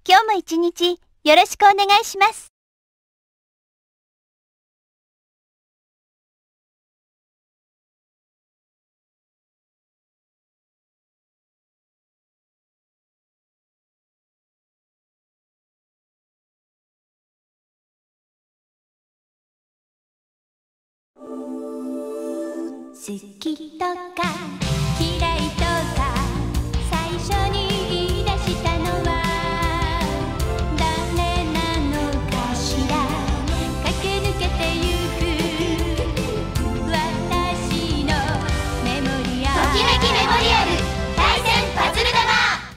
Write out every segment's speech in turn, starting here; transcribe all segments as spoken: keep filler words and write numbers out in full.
今日も一日よろしくお願いします。好きとか嫌いとか最初に言い出したのは誰なのかしら。駆け抜けてゆく私のメモリアル、ときめきメモリアル対戦パズル玉。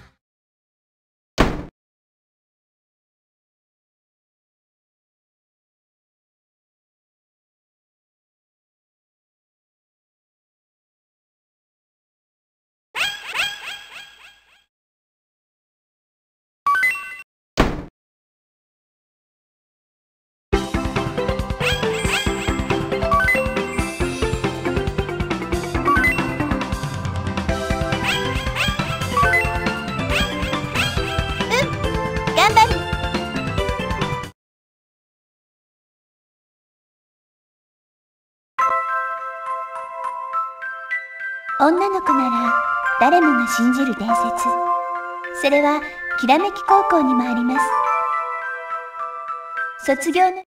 女の子なら誰もが信じる伝説。それはきらめき高校にもあります。卒業の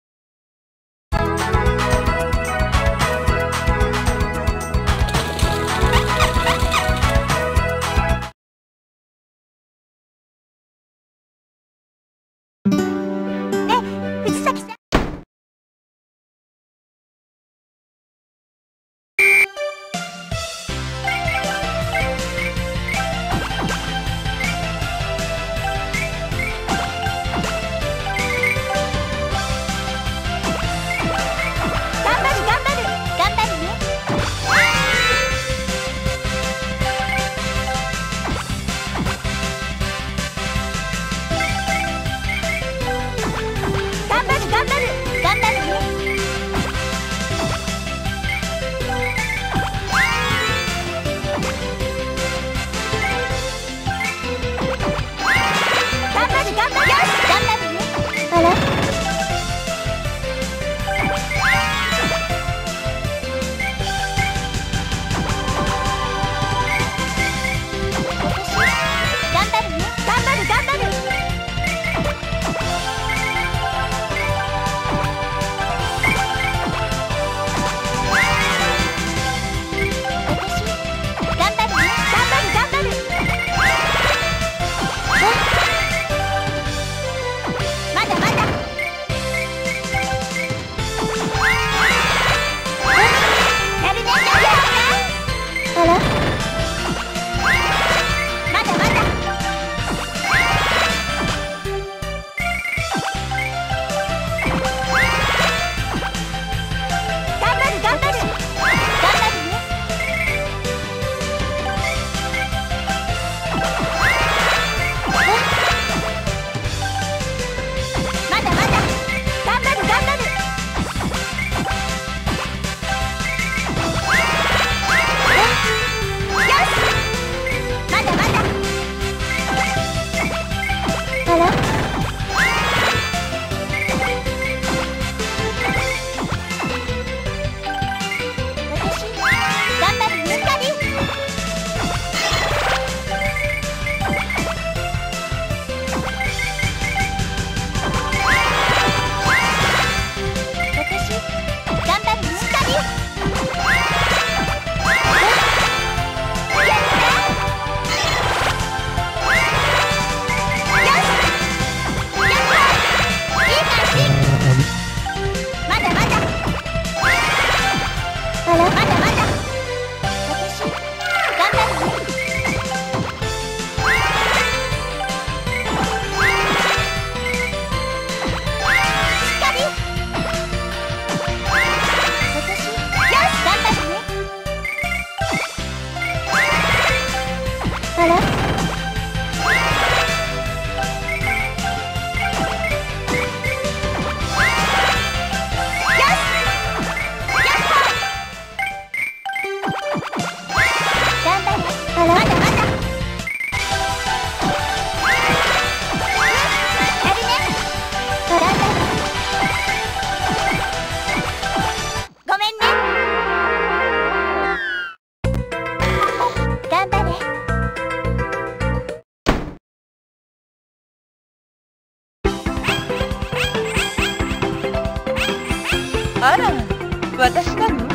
あら、私なの？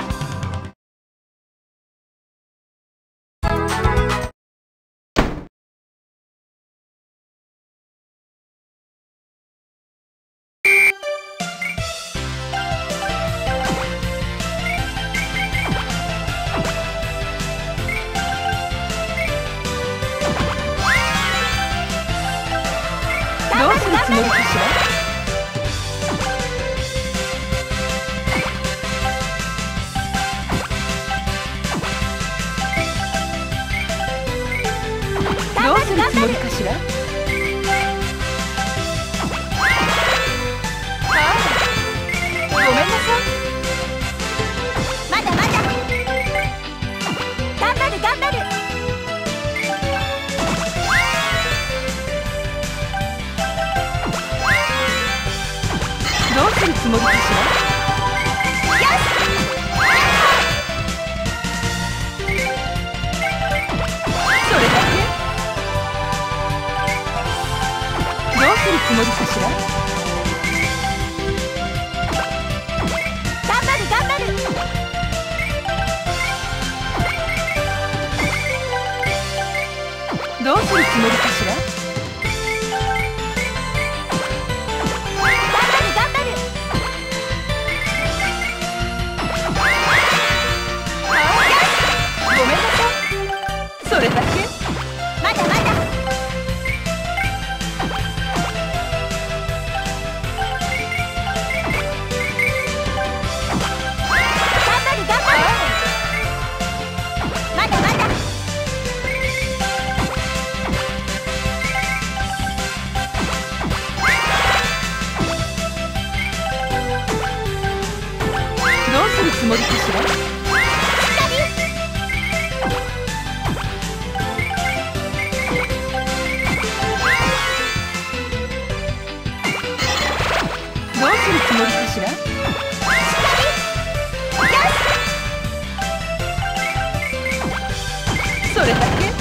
どうするつもりかしら？どうするつもりかしら？ああ、ごめんなさい。 まだまだ頑張る頑張る。 どうするつもりかしら？それだけ？どうするつもりかしら？ 頑張る頑張る。 どうするつもりかしら？ごめんなさい。それだけ？ まだまだ頑張る頑張る。まだまだどうするつもりかしら？どうするつもりかしら？それだけ？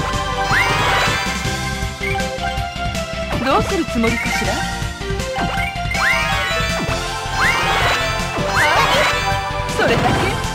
どうするつもりかしら？それだけ？